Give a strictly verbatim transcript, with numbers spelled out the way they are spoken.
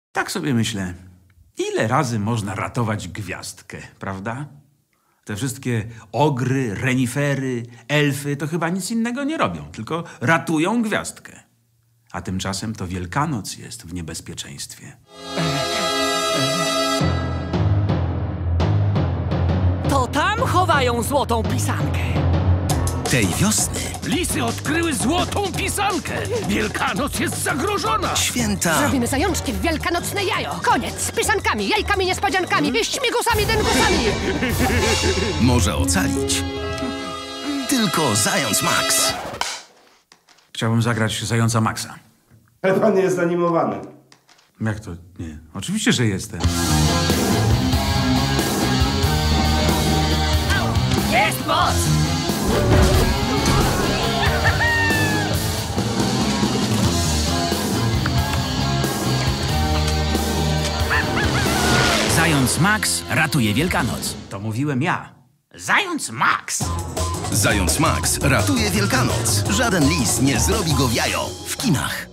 Tak sobie myślę, ile razy można ratować gwiazdkę, prawda? Te wszystkie ogry, renifery, elfy to chyba nic innego nie robią, tylko ratują gwiazdkę. A tymczasem to Wielkanoc jest w niebezpieczeństwie. To tam chowają złotą pisankę. Tej wiosny Lisy odkryły złotą pisankę. Wielkanoc jest zagrożona. święta Zrobimy zajączki w wielkanocne jajo. Koniec z pisankami, jajkami, niespodziankami, śmigusami, dyngusami. może ocalić tylko Zając Max. Chciałbym zagrać Zająca Maxa. Ale pan nie jest animowany. Jak to? Nie. Oczywiście, że jestem. Jest moc! Zając Max ratuje Wielkanoc. To mówiłem ja. Zając Max! Zając Max ratuje Wielkanoc. Żaden lis nie zrobi go w jajo. W kinach.